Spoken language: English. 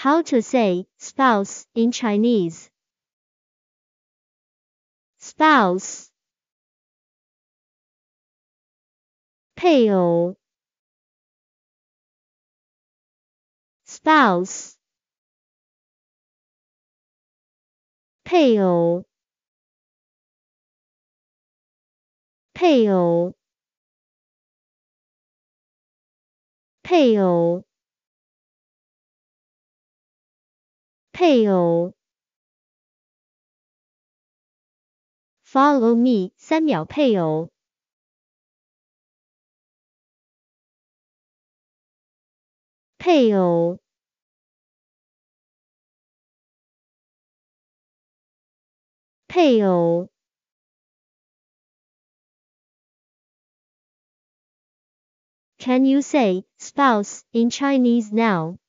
How to say spouse in Chinese. Spouse 配偶 spouse 配偶配偶配偶配偶 Follow me 3秒配偶配偶配偶 Can you say spouse in Chinese now?